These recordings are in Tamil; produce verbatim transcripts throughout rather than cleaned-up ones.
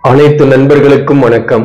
அனைத்து நண்பர்களுக்கும் வணக்கம்.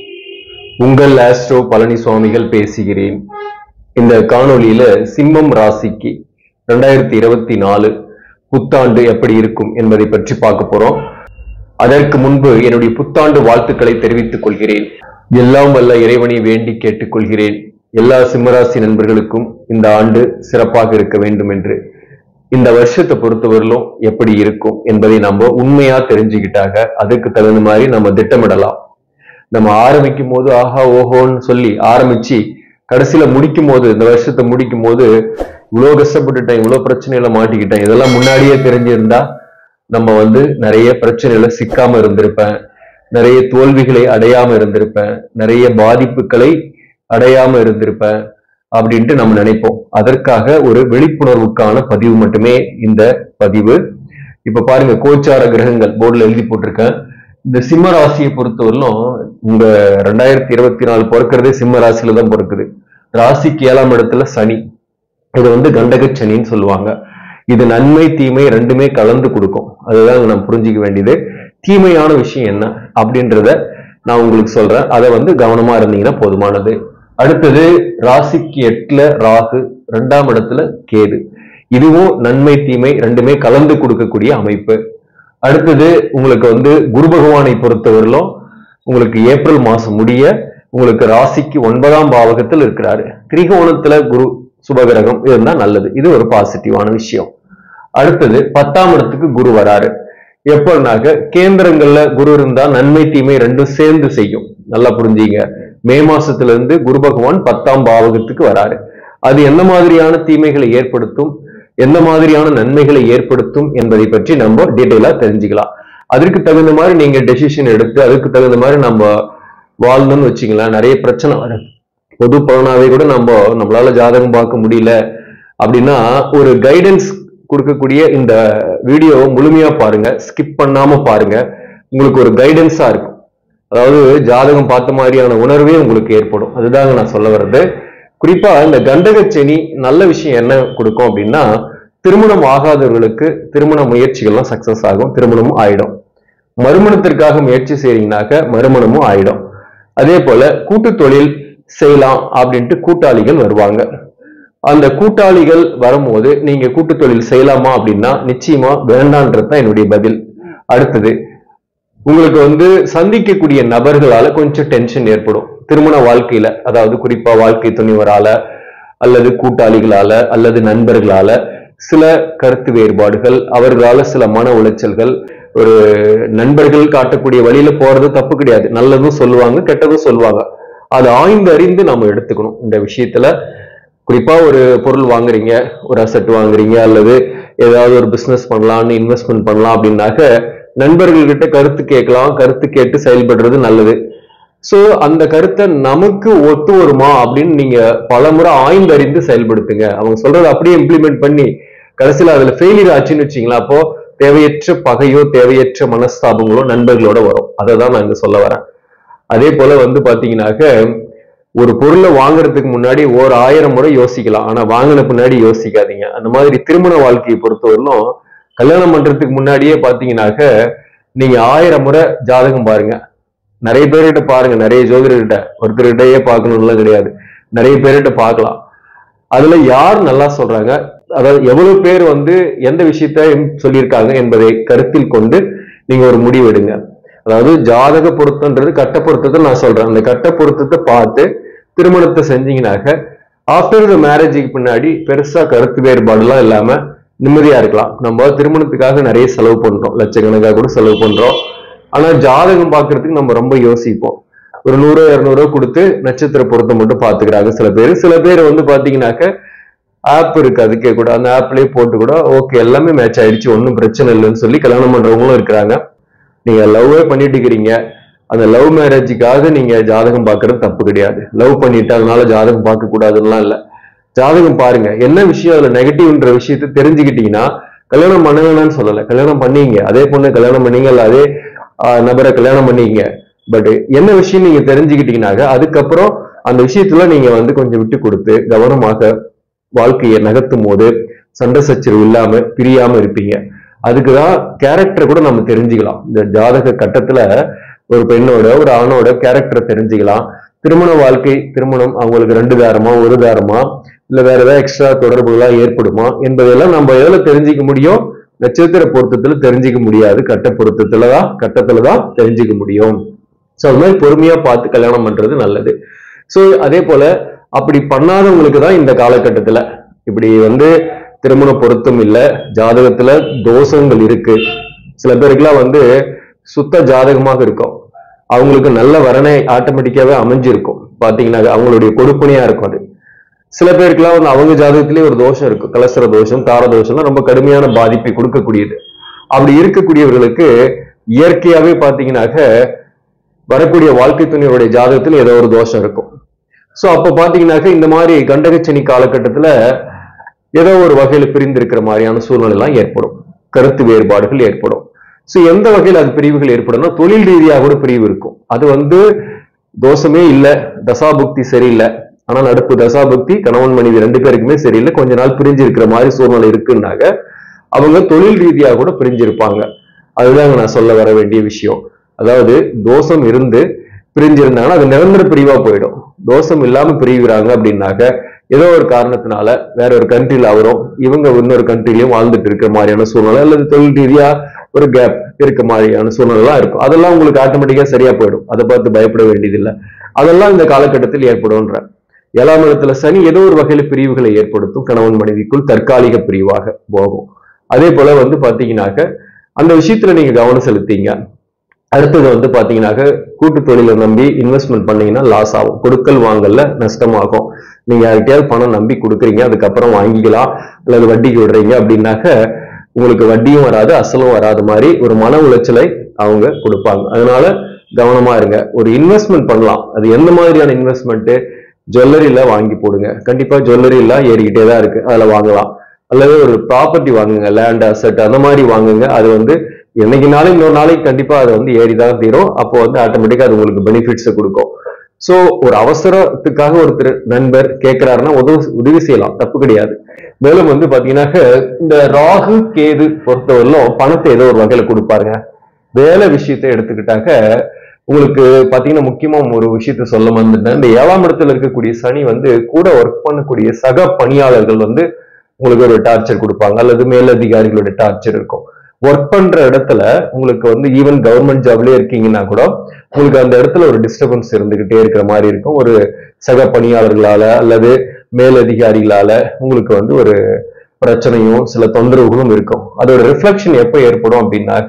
உங்கள் ஆஸ்ட்ரோ பழனிசுவாமிகள் பேசுகிறேன். இந்த காணொளியில சிம்மம் ராசிக்கு ரெண்டாயிரத்தி இருபத்தி நாலு புத்தாண்டு எப்படி இருக்கும் என்பதை பற்றி பார்க்க போறோம். அதற்கு முன்பு என்னுடைய புத்தாண்டு வாழ்த்துக்களை தெரிவித்துக் கொள்கிறேன். எல்லாம் வல்ல இறைவனை வேண்டி கேட்டுக்கொள்கிறேன். எல்லா சிம்மராசி நண்பர்களுக்கும் இந்த ஆண்டு சிறப்பாக இருக்க வேண்டும் என்று. இந்த வருஷத்தை பொறுத்தவரையிலும் எப்படி இருக்கும் என்பதை நம்ம உண்மையா தெரிஞ்சுக்கிட்டாக அதுக்கு தகுந்த மாதிரி நம்ம திட்டமிடலாம். நம்ம ஆரம்பிக்கும் போது ஆஹா ஓஹோன்னு சொல்லி ஆரம்பிச்சு கடைசியில முடிக்கும் போது, இந்த வருஷத்தை முடிக்கும் போது இவ்வளவு கஷ்டப்பட்டுட்டேன், இவ்வளவு பிரச்சனைகளை மாட்டிக்கிட்டேன், இதெல்லாம் முன்னாடியே தெரிஞ்சிருந்தா நம்ம வந்து நிறைய பிரச்சனைகளை சிக்காம இருந்திருப்பேன், நிறைய தோல்விகளை அடையாம இருந்திருப்பேன், நிறைய பாதிப்புகளை அடையாம இருந்திருப்பேன் அப்படின்ட்டு நம்ம நினைப்போம். அதற்காக ஒரு விழிப்புணர்வுக்கான பதிவு மட்டுமே இந்த பதிவு. இப்ப பாருங்க, கோச்சார கிரகங்கள் போர்டுல எழுதி போட்டிருக்கேன். இந்த சிம்ம ராசியை பொறுத்தவரையிலும் உங்க ரெண்டாயிரத்தி இருபத்தி நாலு பிறக்கிறதே சிம்ம ராசியில தான் பிறக்குது. ராசிக்கு ஏழாம் இடத்துல சனி, இது வந்து கண்டக சனின்னு சொல்லுவாங்க. இது நன்மை தீமை ரெண்டுமே கலந்து கொடுக்கும். அதுதான் நம்ம புரிஞ்சுக்க வேண்டியது. தீமையான விஷயம் என்ன அப்படின்றத நான் உங்களுக்கு சொல்றேன். அதை வந்து கவனமா இருந்தீங்கன்னா போதுமானது. அடுத்தது ராசிக்கு எட்டுல ராகு, ரெண்டாம் இடத்துல கேது. இதுவும் நன்மை தீமை ரெண்டுமே கலந்து கொடுக்கக்கூடிய அமைப்பு. அடுத்தது உங்களுக்கு வந்து குரு பகவானை பொறுத்தவரையிலும் உங்களுக்கு ஏப்ரல் மாசம் முடிய உங்களுக்கு ராசிக்கு ஒன்பதாம் பாவகத்தில் இருக்கிறாரு. திரிகோணத்துல குரு சுபகிரகம் இருந்தா நல்லது. இது ஒரு பாசிட்டிவான விஷயம். அடுத்தது பத்தாம் இடத்துக்கு குரு வராரு. எப்படின்னாக்க கேந்திரங்கள்ல குரு இருந்தா நன்மை தீமை ரெண்டும் சேர்ந்து செய்யும். நல்லா புரிஞ்சுங்க. மே மாசத்துல இருந்து குரு பகவான் பத்தாம் பாவகத்துக்கு வராரு. அது எந்த மாதிரியான தீமைகளை ஏற்படுத்தும், எந்த மாதிரியான நன்மைகளை ஏற்படுத்தும் என்பதை பற்றி நம்ம டீட்டெயிலா தெரிஞ்சுக்கலாம். அதற்கு தகுந்த மாதிரி நீங்க டெசிஷன் எடுத்து அதுக்கு தகுந்த மாதிரி நம்ம வாழ்ந்தோம்னு வச்சுக்கலாம். நிறைய பிரச்சனை வரும். பொது பலனாவே கூட நம்ம நம்மளால ஜாதகம் பார்க்க முடியல அப்படின்னா ஒரு கைடன்ஸ் கொடுக்கக்கூடிய இந்த வீடியோவை முழுமையா பாருங்க, ஸ்கிப் பண்ணாம பாருங்க. உங்களுக்கு ஒரு கைடன்ஸா இருக்கும். அதாவது ஜாதகம் பார்த்த மாதிரியான உணர்வே உங்களுக்கு ஏற்படும். அதுதாங்க நான் சொல்ல வர்றது. குறிப்பா இந்த கண்டகச்சனி நல்ல விஷயம் என்ன கொடுக்கும் அப்படின்னா, திருமணம் ஆகாதவர்களுக்கு திருமண முயற்சிகள்லாம் சக்சஸ் ஆகும், திருமணமும் ஆயிடும். மறுமணத்திற்காக முயற்சி செய்றீங்கன்னாக்க மறுமணமும் ஆயிடும். அதே போல கூட்டு தொழில் செய்யலாம் அப்படின்ட்டு கூட்டாளிகள் வருவாங்க. அந்த கூட்டாளிகள் வரும்போது நீங்க கூட்டு தொழில் செய்யலாமா அப்படின்னா நிச்சயமா வேண்டான்றதுதான் என்னுடைய பதில். அடுத்தது உங்களுக்கு வந்து சந்திக்கக்கூடிய நபர்களால கொஞ்சம் டென்ஷன் ஏற்படும் திருமண வாழ்க்கையில. அதாவது குறிப்பா வாழ்க்கை துணைவரால அல்லது கூட்டாளிகளால அல்லது நண்பர்களால சில கருத்து வேறுபாடுகள், அவர்களால சில மன உளைச்சல்கள். ஒரு நண்பர்கள் காட்டக்கூடிய வழியில போறது தப்பு கிடையாது. நல்லதும் சொல்லுவாங்க, கெட்டதும் சொல்லுவாங்க. அது ஆய்ந்து அறிந்து நம்ம எடுத்துக்கணும். இந்த விஷயத்துல குறிப்பா ஒரு பொருள் வாங்குறீங்க, ஒரு அசெட் வாங்குறீங்க, அல்லது ஏதாவது ஒரு பிசினஸ் பண்ணலாம்னு இன்வெஸ்ட்மெண்ட் பண்ணலாம் அப்படின்னாக்க நண்பர்கள் கிட்ட கருத்து கேட்கலாம். கருத்து கேட்டு செயல்படுறது நல்லது. சோ அந்த கருத்தை நமக்கு ஒத்து வருமா அப்படின்னு நீங்க பல முறை ஆய்ந்தறிந்து செயல்படுத்துங்க. அவங்க சொல்றதை அப்படியே இம்ப்ளிமெண்ட் பண்ணி கடைசியில அதுல ஃபெயிலியர் ஆச்சுன்னு வச்சுங்களா, அப்போ தேவையற்ற பகையோ தேவையற்ற மனஸ்தாபங்களோ நண்பர்களோட வரும். அதை தான் நான் இங்க சொல்ல வரேன். அதே போல வந்து பாத்தீங்கன்னாக்க ஒரு பொருளை வாங்குறதுக்கு முன்னாடி ஒரு ஆயிரம் முறை யோசிக்கலாம், ஆனா வாங்கின பின்னாடி யோசிக்காதீங்க. அந்த மாதிரி திருமண வாழ்க்கையை பொறுத்தவரையிலும் கல்யாணம் பண்றதுக்கு முன்னாடியே பாத்தீங்கன்னாக்க நீங்க ஆயிரம் முறை ஜாதகம் பாருங்க. நிறைய பேர்கிட்ட பாருங்க, நிறைய ஜோதிடர்கிட்ட, ஒருத்தர்கிட்டயே பார்க்கணும்லாம் கிடையாது, நிறைய பேர்கிட்ட பார்க்கலாம். அதுல யார் நல்லா சொல்றாங்க, அதாவது எவ்வளவு பேர் வந்து எந்த விஷயத்த சொல்லியிருக்காங்க என்பதை கருத்தில் கொண்டு நீங்க ஒரு முடிவு எடுங்க. அதாவது ஜாதக பொருத்தன்றது கட்ட பொருத்தத்தை நான் சொல்றேன். அந்த கட்ட பொருத்தத்தை பார்த்து திருமணத்தை செஞ்சீங்கன்னாக்க ஆஃப்டர் த மேரேஜுக்கு பின்னாடி பெருசா கருத்து வேறுபாடுலாம் இல்லாம நிம்மதியா இருக்கலாம். நம்ம திருமணத்துக்காக நிறைய செலவு பண்றோம், லட்சக்கணக்காக கூட செலவு பண்றோம். ஆனா ஜாதகம் பாக்குறதுக்கு நம்ம ரொம்ப யோசிப்போம். ஒரு நூறு இருநூறு கொடுத்து நட்சத்திர பொருத்தம் மட்டும் பாத்துக்கிறாங்க சில பேர். சில பேர் வந்து பாத்தீங்கன்னாக்க ஆப் இருக்கு, அதுக்கே கூட அந்த ஆப்லயே போட்டு கூட ஓகே எல்லாமே மேட்ச் ஆயிடுச்சு, ஒன்னும் பிரச்சனை இல்லைன்னு சொல்லி கல்யாணம் பண்றவங்களும் இருக்கிறாங்க. நீங்க லவ்வே பண்ணிட்டு இருக்கிறீங்க, அந்த லவ் மேரேஜுக்காக நீங்க ஜாதகம் பாக்குறது தப்பு கிடையாது. லவ் பண்ணிட்டு அதனால ஜாதகம் பார்க்க கூடாதுன்னா இல்ல, ஜாதகம் பாருங்க. என்ன விஷயம் அதுல நெகட்டிவ்ன்ற விஷயத்த தெரிஞ்சுக்கிட்டீங்கன்னா கல்யாணம் பண்ண வேணாம்னு சொல்லல, கல்யாணம் பண்ணீங்க, அதே பொண்ணு கல்யாணம் பண்ணீங்க, இல்ல அதே நபரை கல்யாணம் பண்ணீங்க. பட் என்ன விஷயம் நீங்க தெரிஞ்சுக்கிட்டீங்கன்னாக்க அதுக்கப்புறம் அந்த விஷயத்துல நீங்க வந்து கொஞ்சம் விட்டு கொடுத்து கவனமாக வாழ்க்கையை நகர்த்தும் போது சண்டை சச்சரவு இல்லாம பிரியாம இருப்பீங்க. அதுக்குதான் கேரக்டர் கூட நம்ம தெரிஞ்சுக்கலாம். இந்த ஜாதக கட்டத்துல ஒரு பெண்ணோட ஒரு ஆணோட கேரக்டரை தெரிஞ்சுக்கலாம். திருமண வாழ்க்கை, திருமணம் அவங்களுக்கு ரெண்டு தாரமா ஒரு தாரமா இல்ல வேற ஏதாவது எக்ஸ்ட்ரா தொடர்புகளா ஏற்படுமா என்பதெல்லாம் நம்ம எதுல தெரிஞ்சுக்க முடியும்? நட்சத்திர பொருத்தத்துல தெரிஞ்சுக்க முடியாது, கட்ட பொருத்தத்துலதான் கட்டத்துலதான் தெரிஞ்சுக்க முடியும். சோ அது மாதிரி பொறுமையா பார்த்து கல்யாணம் பண்றது நல்லது. சோ அதே போல அப்படி பண்ணாதவங்களுக்கு தான் இந்த காலகட்டத்துல இப்படி வந்து திருமண பொருத்தம் இல்ல, ஜாதகத்துல தோஷங்கள் இருக்கு, சில பேருக்குலாம் வந்து சுத்த ஜாதகமாக இருக்கும், அவங்களுக்கு நல்ல வரனை ஆட்டோமேட்டிக்காவே அமைஞ்சிருக்கும், பாத்தீங்கன்னா அவங்களுடைய கொடுப்பனையா இருக்கும். அது சில பேருக்குலாம் வந்து அவங்க ஜாதகத்திலேயே ஒரு தோஷம் இருக்கும், கலசர தோஷம், தார தோஷம்லாம் ரொம்ப கடுமையான பாதிப்பை கொடுக்கக்கூடியது. அப்படி இருக்கக்கூடியவர்களுக்கு இயற்கையாவே பாத்தீங்கன்னாக்க வரக்கூடிய வாழ்க்கை துணையோடைய ஜாதகத்தில் ஏதோ ஒரு தோஷம் இருக்கும். சோ அப்ப பாத்தீங்கன்னாக்க இந்த மாதிரி கண்டகச்சனி காலகட்டத்துல ஏதோ ஒரு வகையில பிரிந்து இருக்கிற மாதிரியான சூழ்நிலை எல்லாம் ஏற்படும், கருத்து வேறுபாடுகள் ஏற்படும். சோ எந்த வகையில் அது பிரிவுகள் ஏற்படும்னா தொழில் ரீதியாக கூட பிரிவு இருக்கும். அது வந்து தோஷமே இல்ல, தசாபுக்தி சரியில்லை, ஆனா நடுப்பு தசாபுக்தி கணவன் மனைவி ரெண்டு பேருக்குமே சரியில்லை, கொஞ்ச நாள் பிரிஞ்சு இருக்கிற மாதிரி சூழ்நிலை இருக்குன்னாக்க அவங்க தொழில் ரீதியாக கூட பிரிஞ்சிருப்பாங்க. அதுதாங்க நான் சொல்ல வர வேண்டிய விஷயம். அதாவது தோஷம் இருந்து பிரிஞ்சிருந்தாங்கன்னா அது நிரந்தர பிரிவா போயிடும். தோஷம் இல்லாம பிரிவுறாங்க அப்படின்னாக்க ஏதோ ஒரு காரணத்தினால வேற ஒரு கண்ட்ரில அவரும் இவங்க இன்னொரு கண்ட்ரிலையும் வாழ்ந்துட்டு இருக்கிற மாதிரியான சூழ்நிலை அல்லது தொழில் ரீதியா ஒரு கேப் இருக்க மாதிரியான சூழ்நிலை எல்லாம் இருக்கும். அதெல்லாம் உங்களுக்கு ஆட்டோமேட்டிக்கா சரியா போயிடும், அதை பார்த்து பயப்பட வேண்டியதில்லை. அதெல்லாம் இந்த காலகட்டத்தில் ஏற்படும்ன்ற. ஏழாம் இடத்துல சனி ஏதோ ஒரு வகையில பிரிவுகளை ஏற்படுத்தும், கணவன் மனைவிக்குள் தற்காலிக பிரிவாக போகும். அதே போல வந்து பாத்தீங்கன்னாக்க அந்த விஷயத்துல நீங்க கவனம் செலுத்தீங்க. அடுத்தது வந்து பாத்தீங்கன்னாக்க கூட்டு தொழிலை நம்பி இன்வெஸ்ட்மெண்ட் பண்ணீங்கன்னா லாஸ் ஆகும், கொடுக்கல் வாங்கல்ல நஷ்டமாகும். நீங்க யார்கிட்டயாவது பணம் நம்பி கொடுக்குறீங்க, அதுக்கப்புறம் வாங்கிக்கலாம் அல்லது வட்டிக்கு விடுறீங்க அப்படின்னாக்க உங்களுக்கு வட்டியும் வராது அசலும் வராது மாதிரி ஒரு மன உளைச்சலை அவங்க கொடுப்பாங்க. அதனால கவனமா இருங்க. ஒரு இன்வெஸ்ட்மெண்ட் பண்ணலாம், அது எந்த மாதிரியான இன்வெஸ்ட்மெண்ட்? ஜுவல்லரியில வாங்கி போடுங்க, கண்டிப்பா ஜுவல்லரி எல்லாம் ஏறிக்கிட்டே தான் இருக்கு, அதுல வாங்கலாம். அல்லது ஒரு ப்ராப்பர்ட்டி வாங்குங்க, லேண்ட் அசெட் அந்த மாதிரி வாங்குங்க. அது வந்து என்னைக்குனாலும் இன்னொரு நாளைக்கு கண்டிப்பா அது வந்து ஏறிதான் தீரும். அப்போ வந்து ஆட்டோமேட்டிக்கா அது உங்களுக்கு பெனிஃபிட்ஸை கொடுக்கும். சோ ஒரு அவசரத்துக்காக ஒருத்தர் நண்பர் கேட்கிறாருன்னா உதவி உதவி செய்யலாம், தப்பு கிடையாது. மேலும் வந்து பாத்தீங்கன்னாக்க இந்த ராகு கேது பொறுத்தவரையிலும் பணத்தை ஏதோ ஒரு வகையில கொடுப்பாருங்க. வேலை விஷயத்தை எடுத்துக்கிட்டாக்க உங்களுக்கு பாத்தீங்கன்னா முக்கியமா ஒரு விஷயத்த சொல்ல வந்துட்டேன். இந்த ஏழாம் இடத்துல இருக்கக்கூடிய சனி வந்து கூட ஒர்க் பண்ணக்கூடிய சக பணியாளர்கள் வந்து உங்களுக்கு ஒரு டார்ச்சர் கொடுப்பாங்க அல்லது மேலதிகாரிகளோட டார்ச்சர் இருக்கும். ஒர்க் பண்ற இடத்துல உங்களுக்கு வந்து ஈவன் கவர்மெண்ட் ஜாப்லயே இருக்கீங்கன்னா கூட உங்களுக்கு அந்த இடத்துல ஒரு டிஸ்டர்பன்ஸ் இருந்துகிட்டே இருக்கிற மாதிரி இருக்கும். ஒரு சக பணியாளர்களால அல்லது மேலதிகாரிகளால உங்களுக்கு வந்து ஒரு பிரச்சனையும் சில தொந்தரவுகளும் இருக்கும். அதோட ரிஃப்ளெக்ஷன் எப்ப ஏற்படும் அப்படின்னாக்க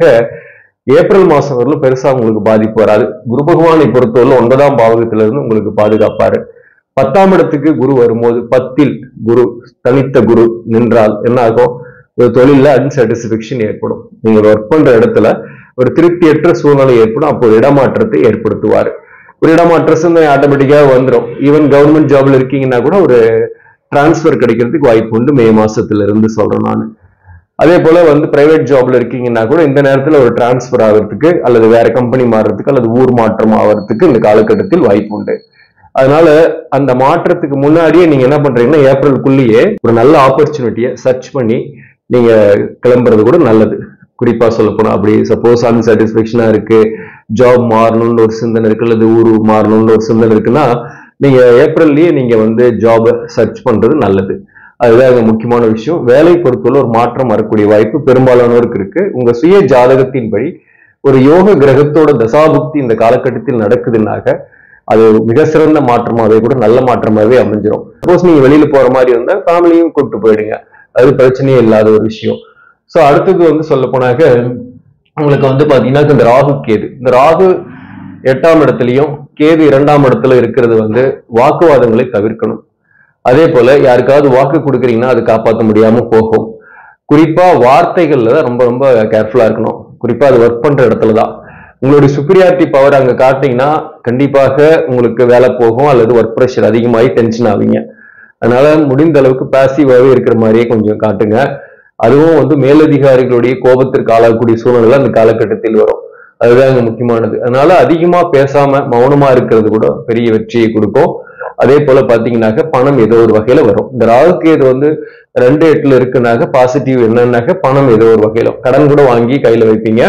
ஏப்ரல் மாசம் வரலும் பெருசா உங்களுக்கு பாதிப்பு வராது. குரு பகவானை பொறுத்தவரை ஒன்பதாம் பாவகத்துல இருந்து உங்களுக்கு பாதுகாப்பாரு. பத்தாம் இடத்துக்கு குரு வரும்போது பத்தில் குரு தனித்த குரு நின்றால் என்ன ஆகும்? ஒரு தொழில அன்சாட்டிஸ்பேக்ஷன் ஏற்படும். நீங்க ஒர்க் பண்ற இடத்துல ஒரு திருப்தியற்ற சூழ்நிலை ஏற்படும். அப்போ ஒரு இடமாற்றத்தை ஏற்படுத்துவாரு. ஒரு இடமாற்றம் ஆட்டோமேட்டிக்காக வந்துடும். ஈவன் கவர்மெண்ட் ஜாப்ல இருக்கீங்கன்னா கூட ஒரு டிரான்ஸ்பர் கிடைக்கிறதுக்கு வாய்ப்பு உண்டு, மே மாசத்துல இருந்து சொல்றேன் நான். அதே போல வந்து பிரைவேட் ஜாப்ல இருக்கீங்கன்னா கூட இந்த நேரத்துல ஒரு டிரான்ஸ்பர் ஆகிறதுக்கு அல்லது வேற கம்பெனி மாறுறதுக்கு அல்லது ஊர் மாற்றம் ஆகிறதுக்கு இந்த காலகட்டத்தில் வாய்ப்பு உண்டு. அதனால அந்த மாற்றத்துக்கு முன்னாடியே நீங்க என்ன பண்றீங்கன்னா ஏப்ரலுக்குள்ளேயே ஒரு நல்ல ஆப்பர்ச்சுனிட்டியை சர்ச் பண்ணி நீங்க கிளம்புறது கூட நல்லது. குறிப்பா சொல்ல போனா அப்படி சப்போஸ் அன்சாட்டிஸ்பேக்ஷனா இருக்கு, ஜாப் மாறணும்னு ஒரு சிந்தனை இருக்கு அல்லது ஊர் மாறணும்னு ஒரு சிந்தனை இருக்குன்னா நீங்க ஏப்ரல்லயே நீங்க வந்து ஜாப் சர்ச் பண்றது நல்லது. அதுதான் முக்கியமான விஷயம். வேலை பொறுத்தவரை ஒரு மாற்றம் வரக்கூடிய வாய்ப்பு பெரும்பாலானோருக்கு இருக்கு. உங்க சுய ஜாதகத்தின்படி ஒரு யோக கிரகத்தோட தசாபுக்தி இந்த காலகட்டத்தில் நடக்குதுன்னாக்க அது மிக சிறந்த மாற்றமாவே கூட நல்ல மாற்றமாவே அமைஞ்சிடும். சப்போஸ் நீங்க வெளியில போற மாதிரி இருந்தா ஃபேமிலியும் கூப்பிட்டு போயிடுங்க, அது பிரச்சனையே இல்லாத ஒரு விஷயம். சோ அடுத்தது வந்து சொல்ல போனாக்க உங்களுக்கு வந்து பாத்தீங்கன்னா இந்த ராகு கேது, இந்த ராகு எட்டாம் இடத்துலயும் கேது இரண்டாம் இடத்துல இருக்கிறது வந்து வாக்குவாதங்களை தவிர்க்கணும். அதே போல யாருக்காவது வாக்கு கொடுக்குறீங்கன்னா அது காப்பாற்ற முடியாம போகும். குறிப்பா வார்த்தைகள்ல தான் ரொம்ப ரொம்ப கேர்ஃபுல்லா இருக்கணும். குறிப்பா அது ஒர்க் பண்ற இடத்துலதான் உங்களுடைய சுப்பீரியாரிட்டி பவர் அங்க காட்டிங்கன்னா கண்டிப்பாக உங்களுக்கு வேலை போகும் அல்லது ஒர்க் ப்ரெஷர் அதிகமாகி டென்ஷன் ஆவீங்க. அதனால முடிந்த அளவுக்கு பாசிவாவே இருக்கிற மாதிரியே கொஞ்சம் காட்டுங்க. அதுவும் வந்து மேலதிகாரிகளுடைய கோபத்திற்கு ஆளாகக்கூடிய சூழ்நிலை அந்த காலகட்டத்தில் வரும். அதுதான் அங்க முக்கியமானது. அதனால அதிகமா பேசாம மௌனமா இருக்கிறது கூட பெரிய வெற்றியை கொடுக்கும். அதே போல பாத்தீங்கன்னாக்க பணம் ஏதோ ஒரு வகையில வரும். இந்த ராகுக்கு இது வந்து ரெண்டு எட்டுல இருக்குனாக்க பாசிட்டிவ் என்னன்னாக்க பணம் ஏதோ ஒரு வகையில கடன் கூட வாங்கி கையில வைப்பீங்க,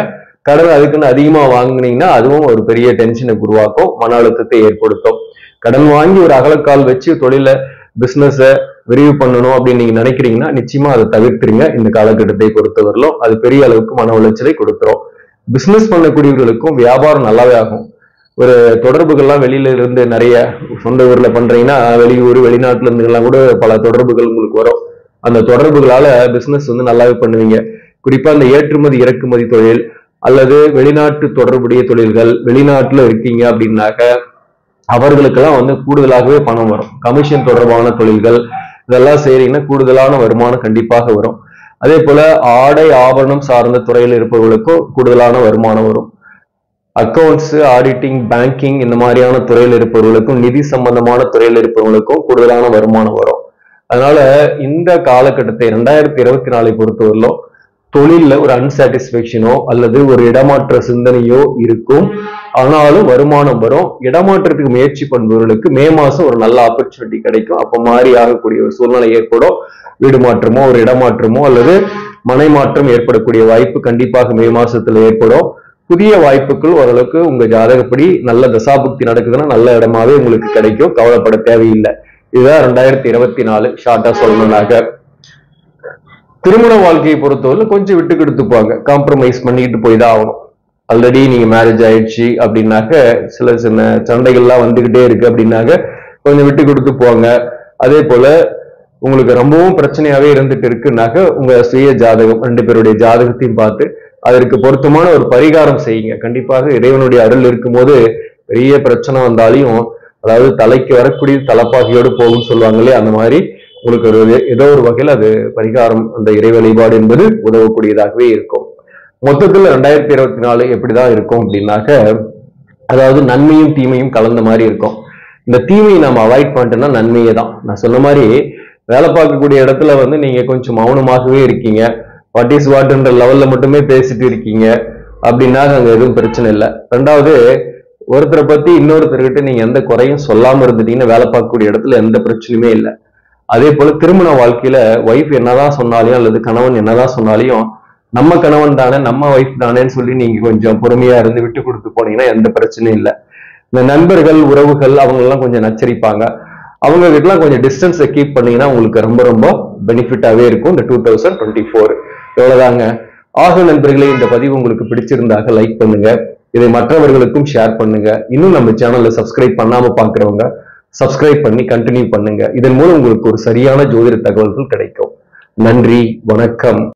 கடன் அதுக்குன்னு அதிகமா வாங்குனீங்கன்னா அதுவும் ஒரு பெரிய டென்ஷனை உருவாக்கும், மன அழுத்தத்தை ஏற்படுத்தும். கடன் வாங்கி ஒரு அகலக்கால் வச்சு தொழில பிசினஸ விரிவு பண்ணணும் அப்படின்னு நீங்க நினைக்கிறீங்கன்னா நிச்சயமா அதை தவிர்த்துருங்க. இந்த காலகட்டத்தை பொறுத்தவரையிலும் அது பெரிய அளவுக்கு மன உளைச்சலை கொடுத்துரும். பிசினஸ் பண்ணக்கூடியவர்களுக்கும் வியாபாரம் நல்லாவே ஆகும். ஒரு தொடர்புகள்லாம் வெளியில இருந்து நிறைய சொந்த ஊர்ல பண்றீங்கன்னா வெளியூர் வெளிநாட்டுல இருந்து எல்லாம் கூட பல தொடர்புகள் உங்களுக்கு வரும். அந்த தொடர்புகளால பிசினஸ் வந்து நல்லாவே பண்ணுவீங்க. குறிப்பா இந்த ஏற்றுமதி இறக்குமதி தொழில் அல்லது வெளிநாட்டு தொடர்புடைய தொழில்கள், வெளிநாட்டுல இருக்கீங்க அப்படின்னாக்க அவர்களுக்கெல்லாம் வந்து கூடுதலாகவே பணம் வரும். கமிஷன் தொடர்பான தொழில்கள் இதெல்லாம் செய்றீங்கன்னா கூடுதலான வருமானம் கண்டிப்பாக வரும். அதே போல ஆடை ஆபரணம் சார்ந்த துறையில் இருப்பவர்களுக்கும் கூடுதலான வருமானம் வரும். அக்கௌண்ட்ஸ், ஆடிட்டிங், பேங்கிங் இந்த மாதிரியான துறையில் இருப்பவர்களுக்கும், நிதி சம்பந்தமான துறையில் இருப்பவர்களுக்கும் கூடுதலான வருமானம் வரும். அதனால இந்த காலகட்டத்தை ரெண்டாயிரத்தி இருபத்தி நாலை பொறுத்தவரையிலும் தொழில்ல ஒரு அன்சாட்டிஸ்பேக்ஷனோ அல்லது ஒரு இடமாற்ற சிந்தனையோ இருக்கும். ஆனாலும் வருமானம் வரும். இடமாற்றத்துக்கு முயற்சி பண்ணுபவர்களுக்கு மே மாசம் ஒரு நல்ல ஆப்பர்ச்சுனிட்டி கிடைக்கும். அப்ப மாறி ஆகக்கூடிய ஒரு சூழ்நிலை ஏற்படும். வீடு மாற்றமோ ஒரு இடமாற்றமோ அல்லது மனை மாற்றம் ஏற்படக்கூடிய வாய்ப்பு கண்டிப்பாக மே மாசத்துல ஏற்படும். புதிய வாய்ப்புகள் ஓரளவுக்கு உங்க ஜாதகப்படி நல்ல தசாபுக்தி நடக்குதுன்னா நல்ல இடமாவே உங்களுக்கு கிடைக்கும். கவலைப்பட தேவையில்லை. இதுதான் ரெண்டாயிரத்தி இருபத்தி நாலு ஷார்ட்டா சொல்லணும்னாக்க. திருமண வாழ்க்கையை பொறுத்தவரை கொஞ்சம் விட்டு கொடுத்துப்பாங்க, காம்ப்ரமைஸ் பண்ணிட்டு போய் தான் ஆகணும். ஆல்ரெடி நீங்க மேரேஜ் ஆயிடுச்சு அப்படின்னாக்க சில சின்ன சண்டைகள்லாம் வந்துகிட்டே இருக்கு அப்படின்னாக்க கொஞ்சம் விட்டு கொடுத்து போங்க. அதே போல உங்களுக்கு ரொம்பவும் பிரச்சனையாவே இருந்துட்டு இருக்குன்னாக்க உங்க சுய ஜாதகம் ரெண்டு பேருடைய ஜாதகத்தையும் பார்த்து அதற்கு பொருத்தமான ஒரு பரிகாரம் செய்யுங்க. கண்டிப்பாக இறைவனுடைய அருள் இருக்கும்போது பெரிய பிரச்சனை வந்தாலையும், அதாவது தலைக்கு வரக்கூடிய தலைப்பாகையோடு போகும்னு சொல்லுவாங்க இல்லையா, அந்த மாதிரி உங்களுக்கு ஒரு ஏதோ ஒரு வகையில் அது பரிகாரம், அந்த இறை வழிபாடு என்பது உதவக்கூடியதாகவே இருக்கும். மொத்தத்துல ரெண்டாயிரத்தி இருபத்தி நாலு எப்படிதான் இருக்கும் அப்படின்னாக்க, அதாவது நன்மையும் தீமையும் கலந்த மாதிரி இருக்கும். இந்த தீமையை நம்ம அவாய்ட் பண்ணிட்டோம்னா நன்மையே தான். நான் சொன்ன மாதிரி வேலை பார்க்கக்கூடிய இடத்துல வந்து நீங்க கொஞ்சம் மௌனமாகவே இருக்கீங்க, வாட் இஸ் வாட்ன்ற லெவல்ல மட்டுமே பேசிட்டு இருக்கீங்க அப்படின்னா அங்க எதுவும் பிரச்சனை இல்லை. ரெண்டாவது, ஒருத்தரை பத்தி இன்னொருத்தர்கிட்ட நீங்க எந்த குறையும் சொல்லாம இருந்துட்டீங்கன்னா வேலை பார்க்கக்கூடிய இடத்துல எந்த பிரச்சனையுமே இல்லை. அதே போல திருமண வாழ்க்கையில ஒய்ஃப் என்னதான் சொன்னாலையும் அல்லது கணவன் என்னதான் சொன்னாலையும் நம்ம கணவன் தானே நம்ம ஒய்ஃப் தானேன்னு சொல்லி நீங்க கொஞ்சம் பொறுமையா இருந்து விட்டு கொடுத்து போனீங்கன்னா எந்த பிரச்சனையும் இல்லை. இந்த நண்பர்கள் உறவுகள் அவங்க எல்லாம் கொஞ்சம் நச்சரிப்பாங்க, அவங்க கிட்டலாம் கொஞ்சம் டிஸ்டன்ஸை கீப் பண்ணீங்கன்னா உங்களுக்கு ரொம்ப ரொம்ப பெனிஃபிட்டாவே இருக்கும் இந்த டூ தௌசண்ட் டுவெண்ட்டி ஃபோர். எவ்வளவுதாங்க. ஆக நண்பர்களே, இந்த பதிவு உங்களுக்கு பிடிச்சிருந்தாக லைக் பண்ணுங்க, இதை மற்றவர்களுக்கும் ஷேர் பண்ணுங்க. இன்னும் நம்ம சேனல்ல சப்ஸ்கிரைப் பண்ணாம பாக்குறவங்க சப்ஸ்கிரைப் பண்ணி கண்டினியூ பண்ணுங்க. இதன் மூலம் உங்களுக்கு ஒரு சரியான ஜோதிட தகவல்கள் கிடைக்கும். நன்றி, வணக்கம்.